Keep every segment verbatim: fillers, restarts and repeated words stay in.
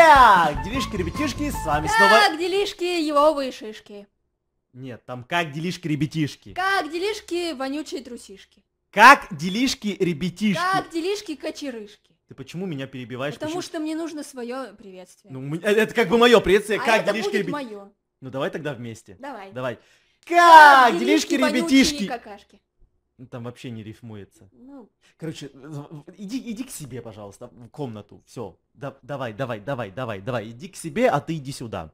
Как делишки, ребятишки, с вами Как снова... Как делишки, еловые шишки? Нет, там как делишки, ребятишки. Как делишки, вонючие трусишки? Как делишки, ребятишки? Как делишки, кочерышки? Ты почему меня перебиваешь? Потому почему... что мне нужно свое приветствие. Ну, это как бы мое приветствие, а как это делишки, будет ребятишки? мое. Ну давай тогда вместе. Давай. Давай. Как, как делишки, вонючие ребятишки? какашки. Там вообще не рифмуется. Ну. Короче, иди, иди к себе, пожалуйста, в комнату. Все. Да, давай, давай, давай, давай, давай. Иди к себе, а ты иди сюда.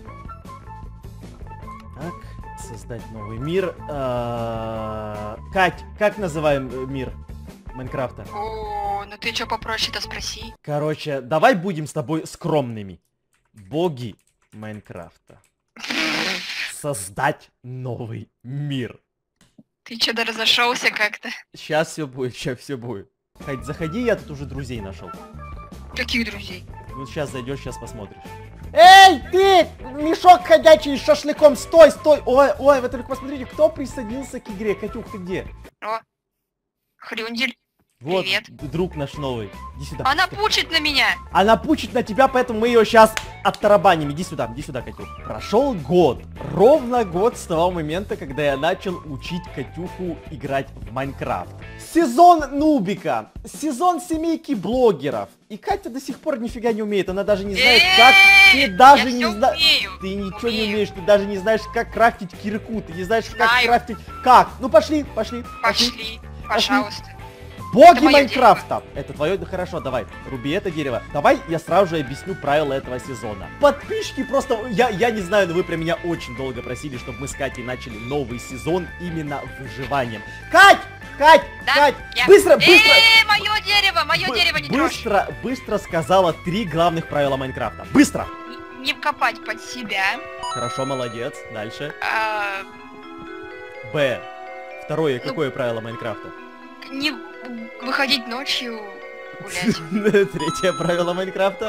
Так, создать новый мир. А... Кать, как называем мир Майнкрафта? О, ну ты чё попроще-то спроси. Короче, давай будем с тобой скромными. Боги Майнкрафта. Создать новый мир. Ты чё-то разошелся как-то? Сейчас все будет, сейчас все будет. Кать, заходи, я тут уже друзей нашел. Каких друзей? Ну сейчас зайдешь, сейчас посмотришь. Эй, ты! Мешок ходячий с шашлыком, стой, стой! Ой, ой, вы только посмотрите, кто присоединился к игре. Катюх, ты где? О, Хрюндель. Вот, Привет. друг наш новый. Иди сюда. Она пучит на меня. Она пучит на тебя, поэтому мы ее сейчас оттарабаним. Иди сюда, иди сюда, Катюх. Прошел год. Ровно год с того момента, когда я начал учить Катюху играть в Майнкрафт. Сезон нубика. Сезон семейки блогеров. И Катя до сих пор нифига не умеет. Она даже не знает, как... Ты даже не знаешь... Ты ничего не умеешь. Ты даже не знаешь, как крафтить кирку. Ты не знаешь, как крафтить... Как? Ну пошли, пошли. Пошли, пожалуйста. Боги Майнкрафта! Это твое, да хорошо, давай, руби это дерево. Давай я сразу же объясню правила этого сезона. Подписчики просто, я, я не знаю, но вы про меня очень долго просили, чтобы мы с Катей начали новый сезон именно выживанием. Кать! Кать! Да? Кать! Я... Быстро, быстро! Эээ, мое дерево, мое Б дерево не Быстро, трожь. быстро сказала три главных правила Майнкрафта. Быстро! Не, не копать под себя. Хорошо, молодец. Дальше. А... Б. Второе, Ну... какое правило Майнкрафта? Не выходить ночью гулять. Третье правило Майнкрафта.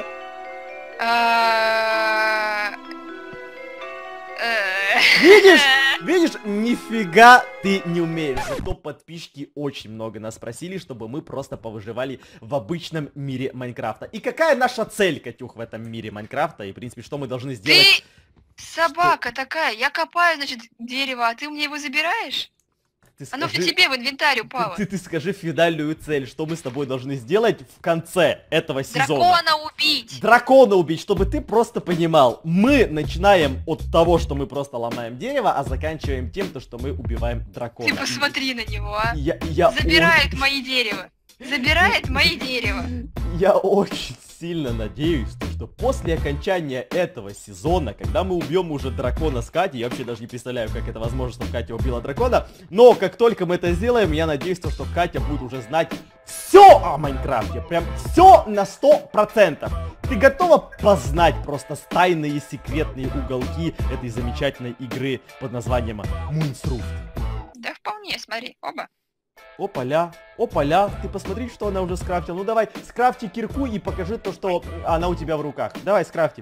Видишь? Видишь? Нифига ты не умеешь. Зато подписчики очень много нас просили, чтобы мы просто повыживали в обычном мире Майнкрафта. И какая наша цель, Катюх, в этом мире Майнкрафта? И, в принципе, что мы должны сделать? Ты собака такая. Я копаю, значит, дерево, а ты мне его забираешь? Ты Оно скажи, в тебе в инвентарь упало. ты, ты, ты скажи финальную цель, что мы с тобой должны сделать в конце этого сезона. Дракона убить. Дракона убить, чтобы ты просто понимал. Мы начинаем от того, что мы просто ломаем дерево, а заканчиваем тем, то, что мы убиваем дракона. Ты посмотри на него, а. Я, я Забирает очень... мои дерево. Забирает мои дерево. Я очень сильно надеюсь, что после окончания этого сезона, когда мы убьем уже дракона с Катей, я вообще даже не представляю, как это возможно, что Катя убила дракона, но как только мы это сделаем, я надеюсь, что Катя будет уже знать все о Майнкрафте, прям все на сто процентов. Ты готова познать просто тайные секретные уголки этой замечательной игры под названием Moonsroof? Да вполне, смотри, оба. Опаля, опаля, ты посмотри, что она уже скрафтила. Ну давай, скрафти кирку и покажи то, что она у тебя в руках. Давай, скрафти.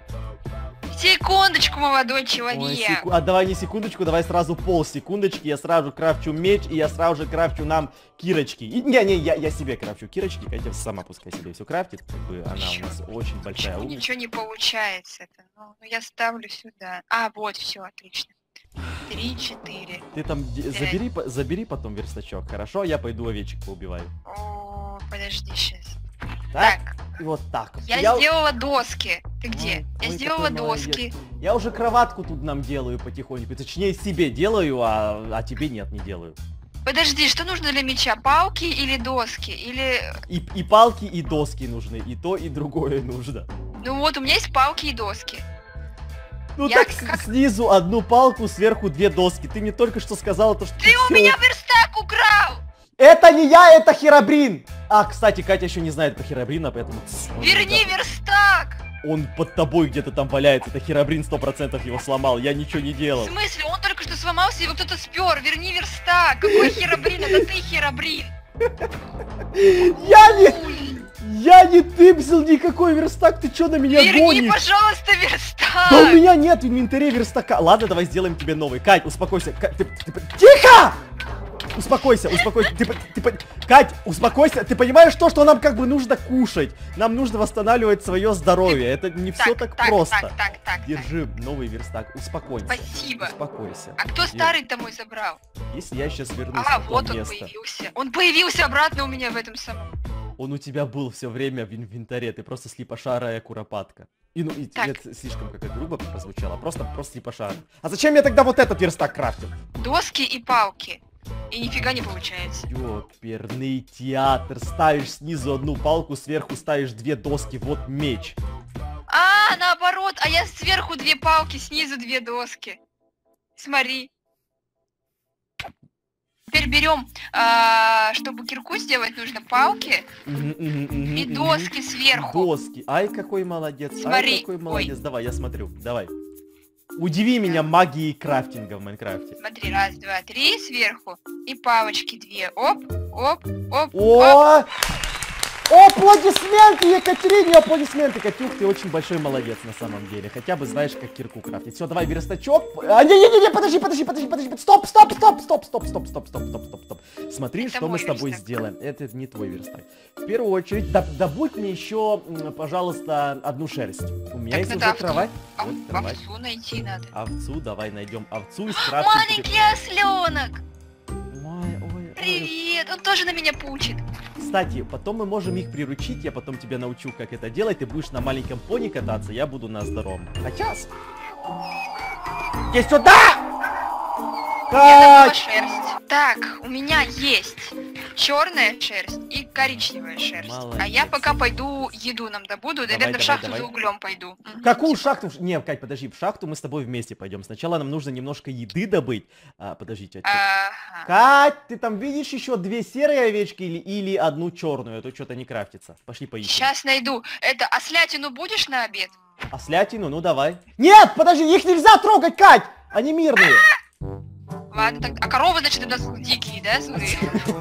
Секундочку, молодой человек. Ой, секу... А давай не секундочку, давай сразу пол секундочки. Я сразу крафчу меч, и я сразу же крафчу нам кирочки. И, не, не, я, я себе крафчу кирочки, Катя сама пускай себе все крафтит. Как бы она у нас очень большая умница. Ничего не получается. -то. Ну, я ставлю сюда. А, вот, все, отлично. Три, четыре. Ты там забери, забери потом верстачок, хорошо? Я пойду овечек поубиваю. О, подожди сейчас. Так, Так. и вот так. Я, я сделала доски. Ты где? Ой, я ой, сделала какой доски. молодец. Я уже кроватку тут нам делаю потихоньку. Точнее, себе делаю, а, а тебе нет, не делаю. Подожди, что нужно для меча? Палки или доски? Или... И, и палки, и доски нужны. И то, и другое нужно. Ну вот, у меня есть палки и доски. Ну Я так как... снизу одну палку, сверху две доски. Ты мне только что сказала то, что... Ты у всё... меня верстак украл! Это не я, это Херобрин! А, кстати, Катя еще не знает про Херобрина, поэтому... Верни верстак! Он под тобой где-то там валяется. Это Херобрин сто процентов его сломал. Я ничего не делал. В смысле? Он только что сломался, его кто-то спер. Верни верстак! Какой Херобрин? Это ты Херобрин! Я не... Я не тымсил никакой верстак, ты чё на меня Верни, гонишь? Верни, пожалуйста, верстак! Да у меня нет в инвентаре верстака. Ладно, давай сделаем тебе новый. Кать, успокойся. Кать, ты, ты, ты... Тихо! успокойся, успокойся. Ты, ты, ты, Кать, успокойся. Ты понимаешь то, что нам как бы нужно кушать? Нам нужно восстанавливать свое здоровье. Это не Так, все так, так, просто. так, так, так, Держи новый верстак. Успокойся. Спасибо. Успокойся. А кто старый-то мой забрал? Если я сейчас вернусь А, в то вот он место, появился. Он появился обратно у меня в этом самом. он у тебя был все время в инвентаре. Ты просто слепошарая куропатка. И ну, и Так. это слишком как-то грубо прозвучало. Просто, просто слепошара. А зачем я тогда вот этот верстак крафтил? Доски и палки. И нифига не получается. Ёперный театр. Ставишь снизу одну палку, сверху ставишь две доски. Вот меч. А, наоборот, а я сверху две палки, снизу две доски. Смотри. Теперь берем, а, чтобы кирку сделать, нужно палки Мгм, мгм, мгм, и мгм. доски сверху. Доски. Ай, какой молодец. Смотри. Ай, какой Ой. молодец. Давай, я смотрю. Давай. Удиви меня магией крафтинга в Майнкрафте. Смотри, раз, два, три, сверху. И палочки две. Оп, оп, оп, оп. О! Аплодисменты Екатерине, аплодисменты, Катюх, ты очень большой молодец на самом деле. Хотя бы знаешь, как кирку крафтить. Все, давай верстачок. А, не-не-не, подожди, подожди, подожди, подожди. Стоп, стоп, стоп, стоп, стоп, стоп, стоп, стоп, стоп, стоп, стоп. Смотри, Это что мы мой с тобой верстак. сделаем. Это не твой верстак. В первую очередь, да- добудь мне еще, м, пожалуйста, одну шерсть. У меня Так есть надо уже овцу. кровать. А, Вот кровать. овцу найти надо. Овцу, давай найдем овцу и скрафтим. Маленький осленок! Ой, ой, ой. Привет! Он тоже на меня пучит. Кстати, потом мы можем их приручить, я потом тебя научу, как это делать. Ты будешь на маленьком пони кататься, я буду на здоровом. Сейчас. Иди сюда! Я добыла Кать! шерсть. Так, у меня есть черная шерсть и коричневая шерсть. А я Молодец. пока пойду еду нам добуду. Давай, Наверное, в давай, шахту давай. за углем пойду. Мгм. Какую шахту? Не, Кать, подожди, в шахту мы с тобой вместе пойдем. Сначала нам нужно немножко еды добыть. А, подождите. а чё- Ага. Кать, ты там видишь еще две серые овечки или, или одну черную? А то что-то не крафтится. Пошли поищем. Сейчас найду. Это, ослятину будешь на обед? А слятину, ну давай. Нет, подожди, их нельзя трогать, Кать! Они мирные. Ладно, так. А коровы, значит, у нас дикие, да, злые?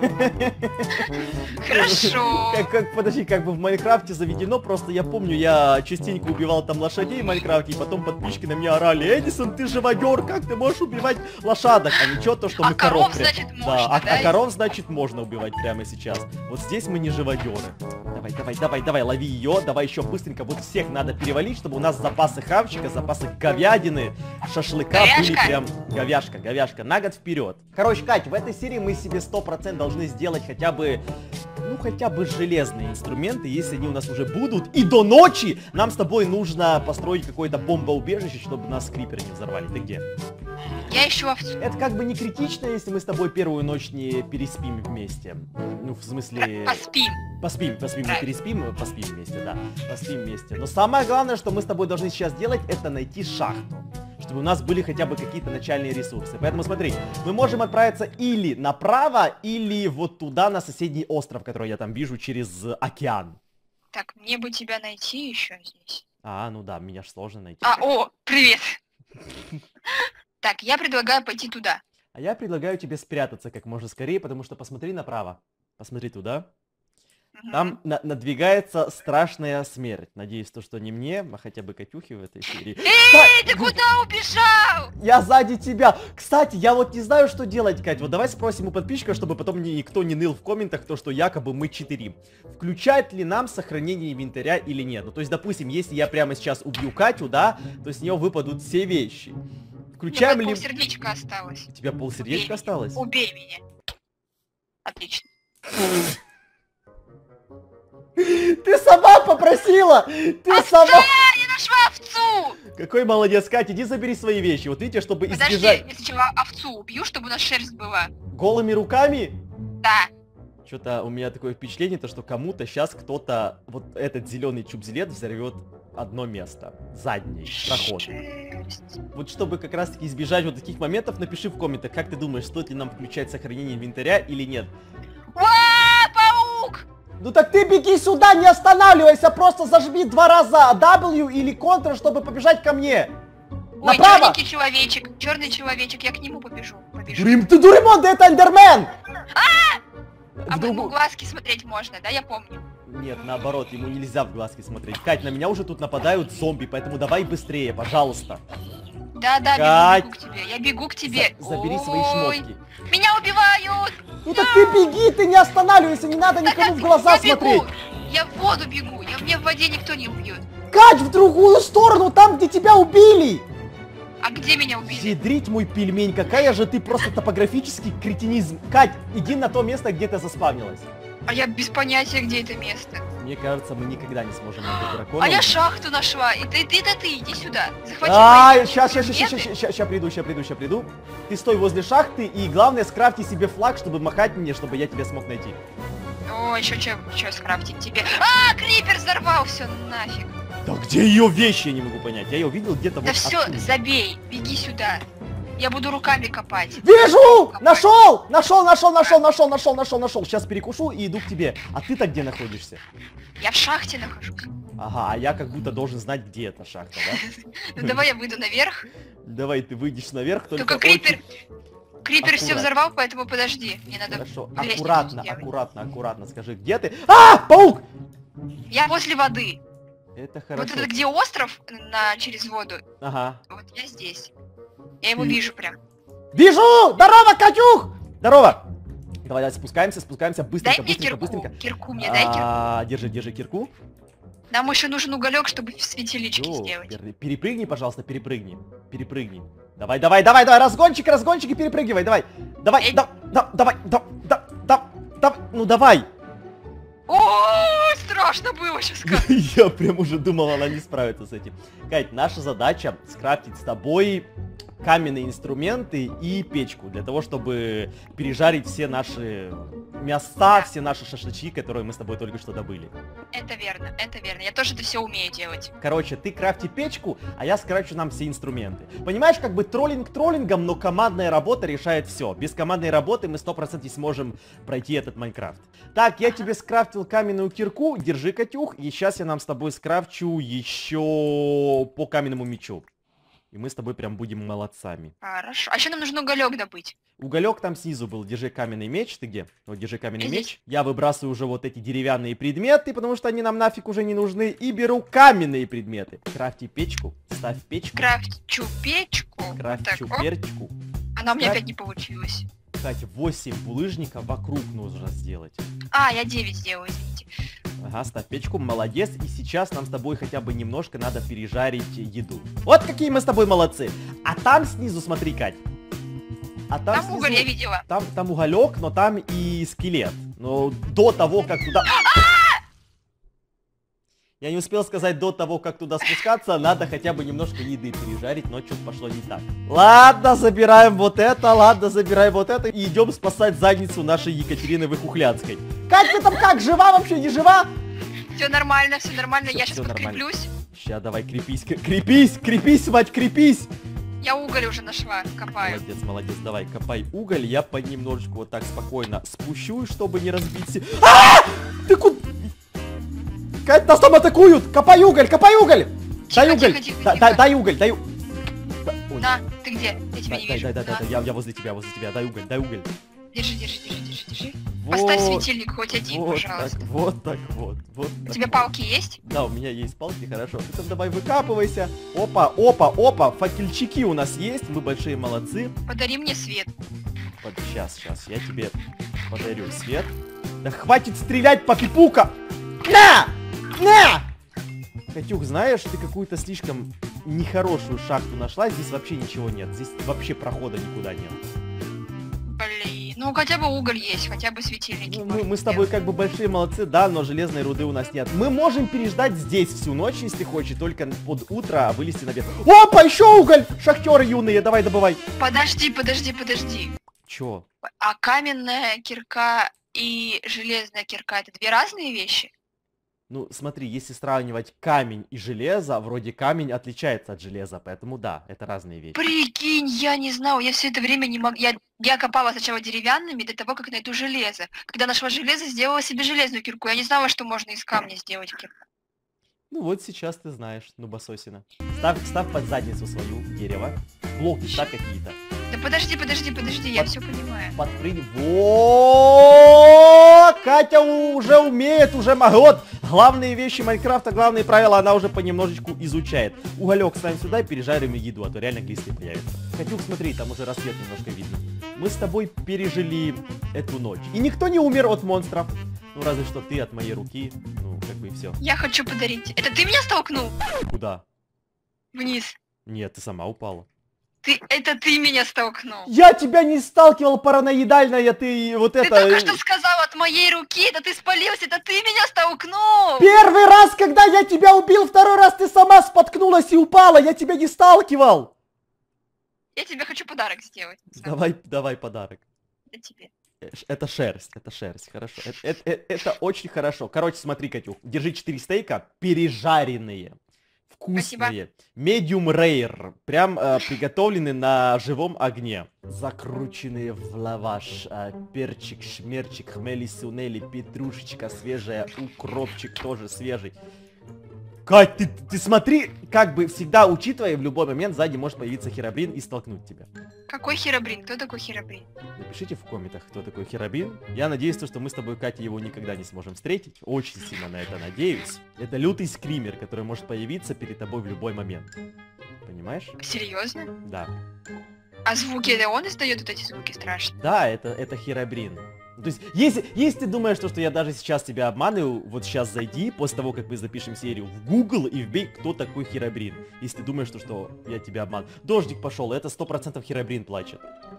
Хорошо. Как, как, подожди, как бы в Майнкрафте заведено, просто я помню, я частенько убивал там лошадей в Майнкрафте, и потом подписчики на меня орали: Эдисон, ты живодер, как ты можешь убивать лошадок? А ничего, то, что А мы коров... коров, прям- значит, Да, можно, а, да? а коров, значит, можно убивать прямо сейчас. Вот здесь мы не живодеры. Давай, давай, давай, давай, лови ее, давай еще быстренько, вот всех надо перевалить, чтобы у нас запасы хавчика, запасы говядины, шашлыка были Говяжка. прям... Говяшка, говяшка, на год вперед. Короче, Кать, в этой серии мы себе сто процентов должны сделать хотя бы, ну хотя бы железные инструменты, если они у нас уже будут. И до ночи нам с тобой нужно построить какое-то бомбоубежище, чтобы нас криперы не взорвали. Ты где? Я ищу овцу. Это как бы не критично, если мы с тобой первую ночь не переспим вместе. Ну, в смысле... Поспим. Поспим, поспим, не Правильно. переспим, поспим вместе, да. Поспим вместе. Но самое главное, что мы с тобой должны сейчас сделать, это найти шахту. Чтобы у нас были хотя бы какие-то начальные ресурсы. Поэтому смотри, мы можем отправиться или направо, или вот туда, на соседний остров, который я там вижу через океан. Так, мне бы тебя найти еще здесь. А, ну да, меня ж сложно найти. А, о, привет. Так, я предлагаю пойти туда. А я предлагаю тебе спрятаться как можно скорее, потому что посмотри направо. Посмотри туда. Мгм. Там на- надвигается страшная смерть. Надеюсь, то, что не мне, а хотя бы Катюхе в этой серии. Эй, ты куда убежал? Я сзади тебя. Кстати, я вот не знаю, что делать, Кать. Вот давай спросим у подписчиков, чтобы потом ни- никто не ныл в комментах, то, что якобы мы читерим. Включает ли нам сохранение инвентаря или нет? Ну, то есть, допустим, если я прямо сейчас убью Катю, да, то с нее выпадут все вещи. Включаем У меня ли... сердечко осталось. У тебя полсердечка Убей. осталось? Убей меня. Отлично. Ты сама попросила! Ты сама... Я нашла овцу! Какой молодец, Катя, иди забери свои вещи. Вот видите, чтобы Подожди, избежать я сначала овцу убью, чтобы у нас шерсть была. голыми руками. Да. Что-то у меня такое впечатление, то что кому-то сейчас кто-то вот этот зеленый чубзилет взорвет одно место. Задний проход. Шерсть. Вот чтобы как раз таки избежать вот таких моментов, напиши в комментах, как ты думаешь, стоит ли нам включать сохранение инвентаря или нет. Уа, паук! Ну так ты беги сюда, не останавливайся, просто зажми два раза W или Ctrl, чтобы побежать ко мне. Ой, Направо! черненький человечек, черный человечек, я к нему побежу. побежу. Дурим, ты Дуримон, да это Эндермен! А В по ему другу- глазки смотреть можно, да, я помню. Нет, наоборот, ему нельзя в глазки смотреть. Кать, на меня уже тут нападают зомби, поэтому давай быстрее, пожалуйста. Да, да, Кать! бегу, бегу к тебе, я бегу к тебе. За- забери свои Ой, шмотки. Меня убивают! Ну так ты беги, ты не останавливайся, не надо никому в глаза я бегу. смотреть. Я в воду бегу, я, мне в воде никто не убьет. Кать, в другую сторону, там, где тебя убили. А где меня убили? Ядрить мой пельмень, какая же ты просто топографический кретинизм. Кать, иди на то место, где ты заспавнилась. А я без понятия, где это место. Мне кажется, мы никогда не сможем найти дракона. А я шахту нашла. И ты, ты, это ты, иди сюда. Захвати А, мои сейчас, сейчас, сейчас, предметы. сейчас, сейчас, сейчас приду, сейчас приду, сейчас приду. Ты стой возле шахты и главное скрафти себе флаг, чтобы махать мне, чтобы я тебя смог найти. О, еще что, что скрафтить тебе? А, крипер взорвался, нафиг. Да где ее вещи, я не могу понять. Я ее видел где-то Да вот все, оттуда. забей, беги сюда. Я буду руками копать. Вижу! Копать. Нашел! Нашел, нашел, нашел, нашел, нашел, нашел, нашел. Сейчас перекушу и иду к тебе. А ты-то где находишься? Я в шахте нахожусь. Ага, а я как будто должен знать, где эта шахта, да? Ну давай я выйду наверх. Давай ты выйдешь наверх, только, Только крипер... очень Крипер все аккуратно. взорвал, поэтому подожди. Мне надо Хорошо, лестницу аккуратно, сделать. аккуратно, аккуратно скажи, где ты? А, паук! Я возле воды. Это Вот хорошо. это где остров на через воду. Ага. Вот я здесь. Я его Ты- вижу прям. Вижу! Здорово, Катюх! Здорово! Давай, давай, спускаемся, спускаемся, Дай быстренько, мне быстренько, кирку. быстренько. Кирку мне дай кирку. А, держи, держи кирку. Нам еще нужен уголек, чтобы светилички Йо, сделать. пер- Перепрыгни, пожалуйста, перепрыгни. Перепрыгни. Давай, давай, давай, давай, разгончик, разгончики, перепрыгивай, давай. Давай, Эй. да, да, давай, да, да, да, да, ну давай. О, страшно было сейчас как. Я прям уже думал, она не справится с этим. Кать, наша задача скрафтить с тобой каменные инструменты и печку, для того, чтобы пережарить все наши мяса, все наши шашлычки, которые мы с тобой только что добыли. Это верно, это верно. Я тоже это все умею делать. Короче, ты крафти печку, а я скрафчу нам все инструменты. Понимаешь, как бы троллинг троллингом, но командная работа решает все. Без командной работы мы сто процентов не сможем пройти этот Майнкрафт. Так, я тебе скрафтил каменную кирку, держи, Катюх, и сейчас я нам с тобой скрафчу еще по каменному мечу. И мы с тобой прям будем молодцами. Хорошо. А еще нам нужно уголек добыть. Уголек там снизу был, держи каменный меч, ты где? Вот, держи каменный Я меч. здесь. Я выбрасываю уже вот эти деревянные предметы, потому что они нам нафиг уже не нужны, и беру каменные предметы. Крафти печку, ставь печку, Крафчу печку. крафчу Так, оп. перчку. Она у меня Краф- опять не получилась. Кстати, восемь булыжников вокруг нужно сделать. А, я девять сделаю, извините. Ага, ставь печку, молодец. И сейчас нам с тобой хотя бы немножко надо пережарить еду. Вот какие мы с тобой молодцы. А там снизу, смотри, Кать. А там, Там снизу- уголь я видела. Там, там уголек, но там и скелет. Но до того, как туда... Я не успел сказать до того, как туда спускаться, надо хотя бы немножко еды пережарить, но что-то пошло не так. Ладно, забираем вот это, ладно, забираем вот это и идем спасать задницу нашей Екатерины Выхухлянской. Кать, ты там как, жива вообще, не жива? Все нормально, все нормально. Всё- я всё сейчас нормально. подкреплюсь. Ща, давай, крепись, к- крепись, крепись, мать, крепись! Я уголь уже нашла, копаю. Молодец, молодец, давай, копай уголь, я понемножечку вот так спокойно спущу, чтобы не разбить... се- А! Ты куда? Кать, нас там атакуют! Копай уголь, копай уголь! Тихо, Дай уголь! тихо, тихо, Да- тихо. да- Дай уголь, дай... у- Да, ой, На, ты где? Я тебя дай, не дай, вижу. дай, дай, На. дай, я, я возле тебя, возле тебя, дай уголь, дай уголь. Держи, держи, держи, держи, держи. Вот, Поставь светильник хоть один, вот пожалуйста. так, вот так вот, вот У так. тебя палки есть? Да, у меня есть палки, хорошо. Ты там давай выкапывайся. Опа, опа, опа, факельчики у нас есть, мы большие молодцы. Подари мне свет. Под... Сейчас, сейчас, я тебе подарю свет. Да хватит стрелять, попипука! На! На! Катюх, знаешь, ты какую-то слишком нехорошую шахту нашла, здесь вообще ничего нет, здесь вообще прохода никуда нет. Блин, ну хотя бы уголь есть, хотя бы светильники. Ну, мы, можно мы с тобой сделать. как бы большие молодцы, да, но железной руды у нас нет. Мы можем переждать здесь всю ночь, если хочешь, только под утро вылезти наверх. Опа, еще уголь! Шахтеры юные, давай добывай. Подожди, подожди, подожди. Чё? А каменная кирка и железная кирка это две разные вещи? Ну, смотри, если сравнивать камень и железо, вроде камень отличается от железа, поэтому да, это разные вещи. Прикинь, я не знала, я все это время не могла. Я, я копала сначала деревянными до того, как найду железо. Когда нашла железо, сделала себе железную кирку. Я не знала, что можно из камня сделать кирку. Ну вот сейчас ты знаешь, нубасосина. Ставь, ставь под задницу свою дерево. Блоки ставь какие-то. Да подожди, подожди, подожди, я Под- все понимаю. Подпрыгни. Во! Катя уже умеет, уже могет. Главные вещи Майнкрафта, главные правила она уже понемножечку изучает. Уголек ставим сюда и пережарим еду, а то реально глисты появятся. Катюх, смотри, там уже рассвет немножко видно. мы с тобой пережили эту ночь. И никто не умер от монстров. Ну, разве что ты от моей руки. Ну, как бы и все. Я хочу подарить. Это ты меня столкнул? Куда? Вниз. Нет, ты сама упала. Ты, это ты меня столкнул. Я тебя не сталкивал, параноидальная, ты вот Ты это... только что сказал от моей руки, да ты спалился, это ты меня столкнул. Первый раз, когда я тебя убил, второй раз ты сама споткнулась и упала, я тебя не сталкивал. Я тебе хочу подарок сделать. Давай, давай подарок. Это тебе. Это шерсть, это шерсть, хорошо. Это, это, это, это очень хорошо. Короче, смотри, Катюх, держи четыре стейка, пережаренные. Вкусные. Medium rare. Прям э, приготовлены на живом огне. Закрученные в лаваш. Э, перчик, шмерчик, хмели, сунели, петрушечка свежая, укропчик тоже свежий. Кать, ты, ты смотри, как бы всегда учитывая, в любой момент сзади может появиться Херобрин и столкнуть тебя. Какой Херобрин? Кто такой Херобрин? Напишите в комментах, кто такой Херобрин. Я надеюсь, что мы с тобой, Катя, его никогда не сможем встретить. Очень сильно на это надеюсь. Это лютый скример, который может появиться перед тобой в любой момент. Понимаешь? Серьезно? Да. А звуки, это он издает вот эти звуки страшные? Да, это, это Херобрин. То есть, если, если ты думаешь, что, что я даже сейчас тебя обманываю, вот сейчас зайди, после того, как мы запишем серию, в Google и вбей, кто такой Херобрин. Если ты думаешь, что, что я тебя обманываю. Дождик пошел, это сто процентов Херобрин плачет.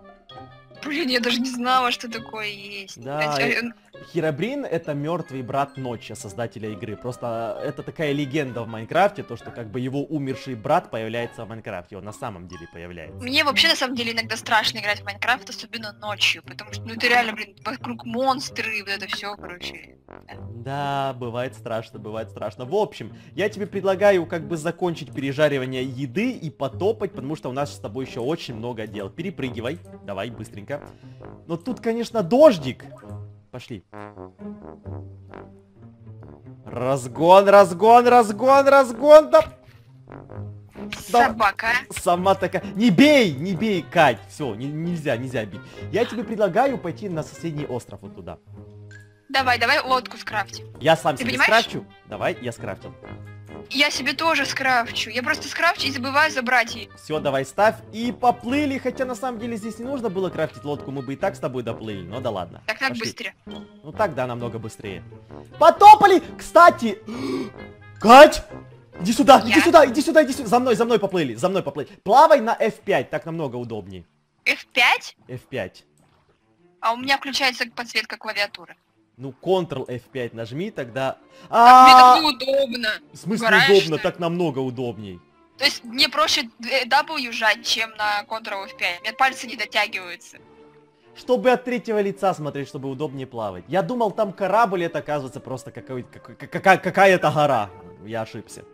Блин, я даже не знала, что такое есть. Да, Это- э, Херобрин это мертвый брат Ночи, создателя игры. Просто это такая легенда в Майнкрафте, то что как бы его умерший брат появляется в Майнкрафте, он на самом деле появляется. Мне вообще на самом деле иногда страшно играть в Майнкрафт, особенно ночью, потому что ну это реально, блин, вокруг монстры, вот это все, короче. Да, бывает страшно, бывает страшно. В общем, я тебе предлагаю как бы закончить пережаривание еды и потопать, потому что у нас с тобой еще очень много дел. Перепрыгивай, давай, быстренько. Но тут, конечно, дождик. Пошли. Разгон, разгон, разгон, разгон, да... Да. Собака. Сама такая... Не бей, не бей, Кать. Все, не, нельзя, нельзя бить. Я тебе предлагаю пойти на соседний остров вот туда. Давай, давай лодку скрафтим. Я сам Ты себе понимаешь? скрафчу. Давай, я скрафтил. Я себе тоже скрафчу. Я просто скрафчу и забываю забрать ее. Все, давай ставь. И поплыли. Хотя на самом деле здесь не нужно было крафтить лодку. Мы бы и так с тобой доплыли. Но да ладно. Так так Пошли. быстрее. Ну так, да, намного быстрее. Потопали! Кстати! Кать! Иди сюда, Я? иди сюда, иди сюда, иди сюда. За мной, за мной поплыли, за мной поплыли. Плавай на эф пять, так намного удобней. эф пять? эф пять. А у меня включается подсветка клавиатуры. Ну, контрол эф пять нажми, тогда... Так мне А, так неудобно. в смысле Угораешь, удобно, что ли? так намного удобней. То есть мне проще W жать, чем на Ctrl эф пять. У меня пальцы не дотягиваются. Чтобы от третьего лица смотреть, чтобы удобнее плавать. Я думал, там корабль, это оказывается просто какой- какой- какая- какая-то гора. Я ошибся.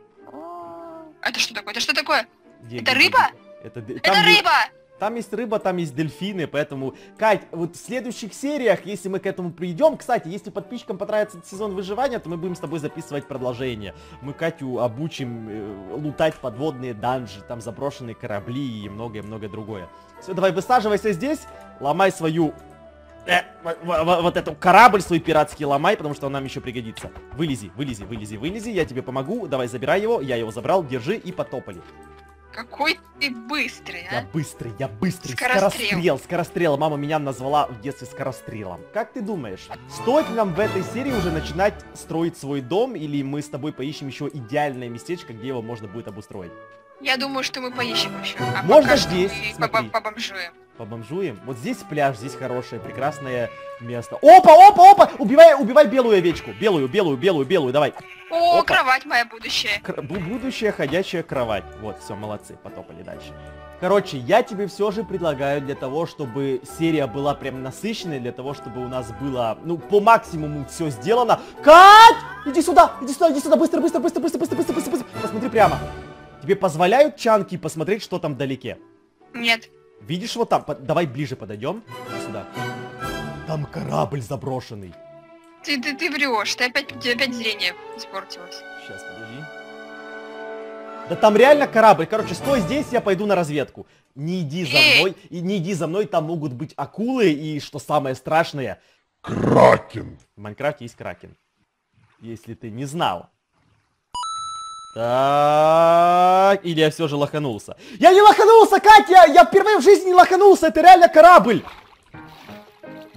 Это что такое? Это что такое? Где- Это где- рыба? где- Это, д- Это там е- рыба! Там есть рыба, там есть дельфины, поэтому, Кать, вот в следующих сериях, если мы к этому придем, кстати, если подписчикам понравится этот сезон выживания, то мы будем с тобой записывать продолжение. Мы Катю обучим э, лутать подводные данжи, там заброшенные корабли и многое-многое другое. Все, давай высаживайся здесь, ломай свою... э, в- в- вот эту корабль свой пиратский ломай, потому что он нам еще пригодится. Вылези, вылези, вылези, вылези, я тебе помогу, давай забирай его, я его забрал, держи и потопали. Какой ты быстрый, Я а? быстрый, я быстрый, Скорострел. скорострел, скорострел. Мама меня назвала в детстве скорострелом. Как ты думаешь, стоит ли нам в этой серии уже начинать строить свой дом, или мы с тобой поищем еще идеальное местечко, где его можно будет обустроить? Я думаю, что мы поищем еще. А Можно пока что здесь, мы смотри. побом- побомжуем. Побомжуем? Вот здесь пляж, здесь хорошее, прекрасное место. Опа, опа, опа! Убивай, убивай белую овечку. Белую, белую, белую, белую, давай. О, Опа. кровать моя будущая. Кр- бу- будущая ходячая кровать. Вот, все, молодцы, потопали дальше. Короче, я тебе все же предлагаю для того, чтобы серия была прям насыщенной, для того, чтобы у нас было, ну, по максимуму все сделано. Кать! Иди сюда, иди сюда, иди сюда, быстро, быстро, быстро, быстро, быстро, быстро, быстро, быстро. Посмотри прямо. Тебе позволяют чанки посмотреть, что там вдалеке? Нет. Видишь вот там? По- давай ближе подойдем. Иди сюда. Там корабль заброшенный. Ты, ты, ты врешь, ты опять, у тебя опять зрение испортилось. Сейчас, подожди. Да там реально корабль. Короче, стой здесь, я пойду на разведку. Не иди за Эй! мной. И не иди за мной, там могут быть акулы. И что самое страшное, Кракен. в Майнкрафте есть кракен. Если ты не знал. Так. Или я все же лоханулся. Я не лоханулся, Катя! Я впервые в жизни не лоханулся. Это реально корабль.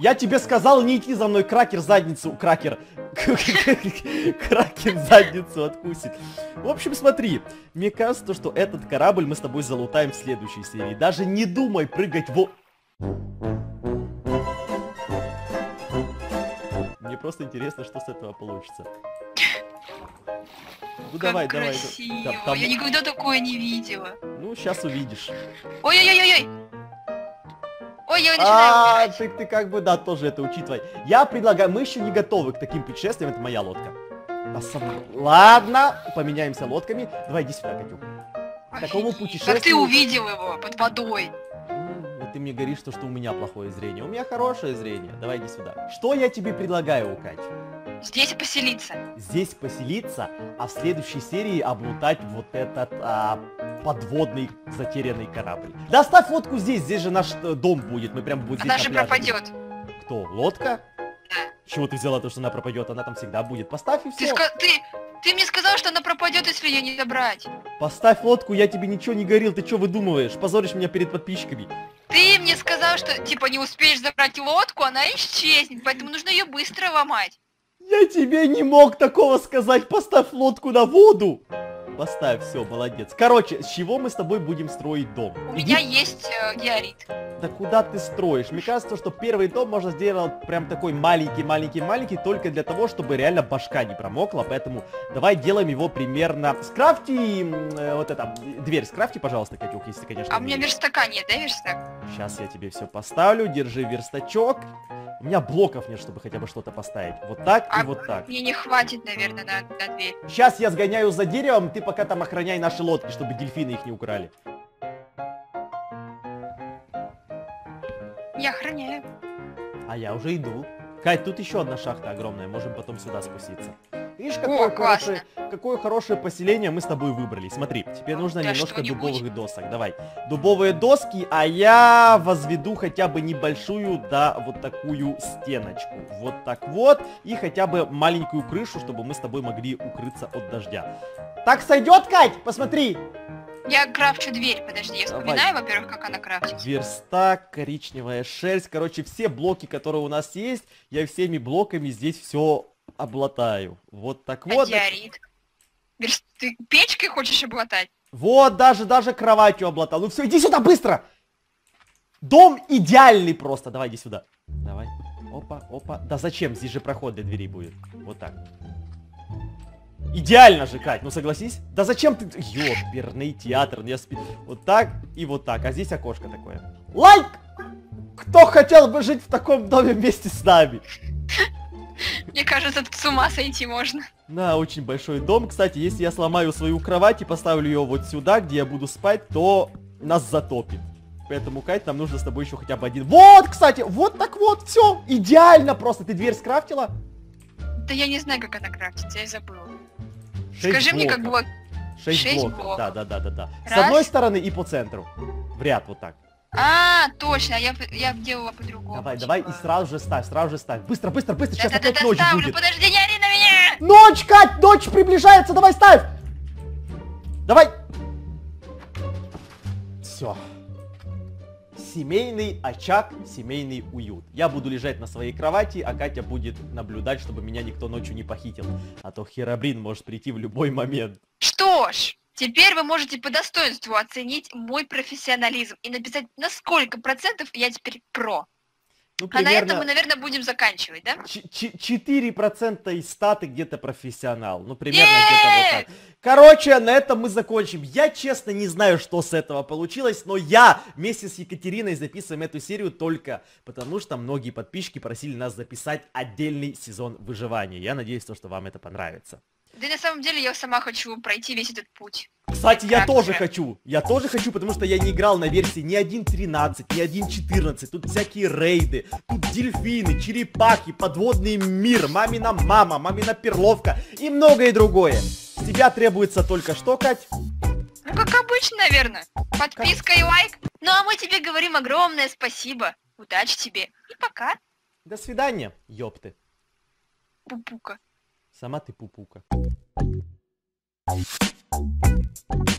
Я тебе сказал не идти за мной, кракер задницу, кракер. Кракер задницу откусит. В общем, смотри, мне кажется, что этот корабль мы с тобой залутаем в следующей серии. Даже не думай прыгать в... Мне просто интересно, что с этого получится. Ну Как давай, красиво. давай. Да, там... Я никогда такое не видела. Ну, сейчас увидишь. Ой-ой-ой-ой. Ой, я начинаю А, умирать. ты, ты как бы, да, тоже это учитывай. Я предлагаю, мы еще не готовы к таким путешествиям, это моя лодка. Посмотри. Ладно, поменяемся лодками. Давай, иди сюда, Катюк. К такому Офигеть. путешествию... Как ты увидел его под водой? Ну, ты мне говоришь, что, что у меня плохое зрение. У меня хорошее зрение. Давай, иди сюда. Что я тебе предлагаю, Кать? Здесь поселиться. Здесь поселиться, а в следующей серии облутать вот этот а, подводный затерянный корабль. Да, ставь лодку здесь, здесь же наш э, дом будет, мы прям будем здесь Она же на пляже. пропадет. Кто, лодка? Да. Чего ты взяла то, что она пропадет? Она там всегда будет. Поставь и Ты, все. ска- ты, ты мне сказал, что она пропадет, если ее не добрать. Поставь лодку, я тебе ничего не говорил, ты что выдумываешь? Позоришь меня перед подписчиками. Ты мне сказал, что типа не успеешь забрать лодку, она исчезнет, поэтому нужно ее быстро ломать. Я тебе не мог такого сказать, поставь лодку на воду. Поставь, все, молодец. Короче, с чего мы с тобой будем строить дом? У Иди- меня есть э, георит. Да куда ты строишь? Мне кажется, что первый дом можно сделать прям такой маленький-маленький-маленький, только для того, чтобы реально башка не промокла, поэтому давай делаем его примерно... Скрафти, м, э, вот это, дверь скрафти, пожалуйста, Катюк, если, конечно, А у меня умеешь. верстака нет, да, верстак? Сейчас я тебе все поставлю, держи верстачок. У меня блоков нет, чтобы хотя бы что-то поставить. Вот так и А вот так. Мне не хватит, наверное, на, на дверь. Сейчас я сгоняю за деревом, ты пока там охраняй наши лодки, чтобы дельфины их не украли. Я охраняю. А я уже иду. Кать, тут еще одна шахта огромная, можем потом сюда спуститься. Видишь, О, какое, классно. хорошее, какое хорошее поселение мы с тобой выбрали. Смотри, теперь нужно Да немножко что-нибудь. дубовых досок. Давай. Дубовые доски, а я возведу хотя бы небольшую, да, вот такую стеночку. Вот так вот. И хотя бы маленькую крышу, чтобы мы с тобой могли укрыться от дождя. Так сойдет, Кать? Посмотри. Я крафчу дверь, подожди, я Давай. вспоминаю, во-первых, как она крафтится. Верстак, коричневая шерсть. Короче, все блоки, которые у нас есть, я всеми блоками здесь все облатаю. Вот так вот. Диорит. Верст... Ты печкой хочешь облатать? Вот, даже, даже кроватью облатал. Ну все, иди сюда быстро! Дом идеальный просто. Давай, иди сюда. Давай. Опа, опа. Да зачем? Здесь же проход для дверей будет. Вот так. Идеально же, Кать, ну согласись. Да зачем ты... Ёперный театр. Я спи... Вот так и вот так. А здесь окошко такое. Лайк! Кто хотел бы жить в таком доме вместе с нами? Мне кажется, тут с ума сойти можно. Да, очень большой дом. Кстати, если я сломаю свою кровать и поставлю ее вот сюда, где я буду спать, то нас затопит. Поэтому, Кать, нам нужно с тобой еще хотя бы один... Вот, кстати, вот так вот, все. Идеально просто. Ты дверь скрафтила? Да я не знаю, как она крафтится, я забыла. Шесть Скажи мне, как блоков. было... Шесть, шесть блоков. блоков. Да, да, да, да, да. С Раз. одной стороны и по центру. В ряд вот так. А, точно, я, я делала по-другому. Давай, типа. давай и сразу же ставь, сразу же ставь. Быстро, быстро, быстро. Сейчас опять Да-да-да, ночь ставлю, будет. подожди, не ори на меня! Ночь, Кать, ночь приближается. Давай, ставь. Давай. Все. Семейный очаг, семейный уют. Я буду лежать на своей кровати, а Катя будет наблюдать, чтобы меня никто ночью не похитил. А то Херобрин может прийти в любой момент. Что ж, теперь вы можете по достоинству оценить мой профессионализм и написать, на сколько процентов я теперь про. Ну, А на этом мы, наверное, будем заканчивать, да? четыре процента из ста ты где-то профессионал. Ну, примерно где-то вот так. Короче, на этом мы закончим. Я, честно, не знаю, что с этого получилось, но я вместе с Екатериной записываем эту серию только потому, что многие подписчики просили нас записать отдельный сезон выживания. Я надеюсь, что вам это понравится. Да и на самом деле я сама хочу пройти весь этот путь. Кстати, я Как тоже же? хочу. Я тоже хочу, потому что я не играл на версии ни один тринадцать, ни один четырнадцать. Тут всякие рейды, тут дельфины, черепахи, подводный мир, мамина мама, мамина перловка и многое другое. С тебя требуется только что, Кать? Ну, как обычно, наверное. Подписка и лайк. Ну, а мы тебе говорим огромное спасибо. Удачи тебе. И пока. До свидания, ёпты. Пупука. Сама ты пупука.